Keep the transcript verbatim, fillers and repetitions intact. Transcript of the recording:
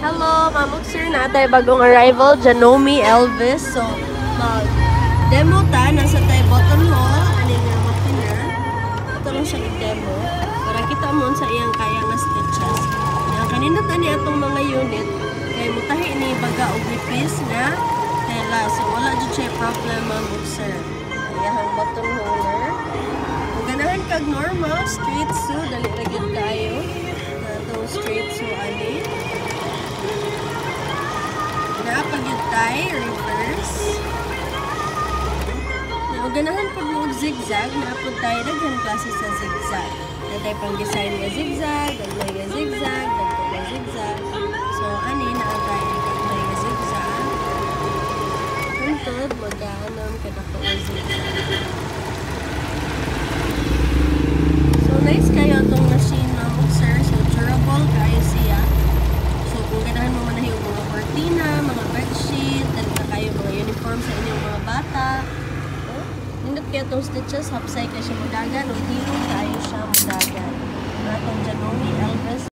Hello, mamog sir natay bagong arrival, Janome Elves. So, mag-demo ta, nasa tayo bottom hall, ano nga makina. Ito lang siya i-demo. Para kita mo sa iyang kaya nga stitches. Yan, kanindot na niya itong mga unit. Kaya mutahi ni baga o nipis nga tela. So, wala dyan siya problem, mamog sir. Ayan, bottom holder. Kung ganahan kag normal, straight sew, dali lagyan tayo. Na itong straight sew, ani. Napagod tayo, reverse. Ganahan pag mo zigzag, napod tayo naghan klase sa zigzag. Natay pang design nga zigzag, dagmay nga zigzag, dagmay nga zigzag. So, ani, naatay ang dagmay nga zigzag. Puntod, mag-aanam ka na po nga zigzag. So, nice kayo itong machine, mamog sir. So, durable kayo siya. So, kung ganahan mo manahin yung mga cortina, mga bedsheet, dan na kayo mga uniform sa inyong mga bata. Nindot kaya itong stitches, hapsay ka siya madagan, o hilong tayo siya madagan. Atong Janome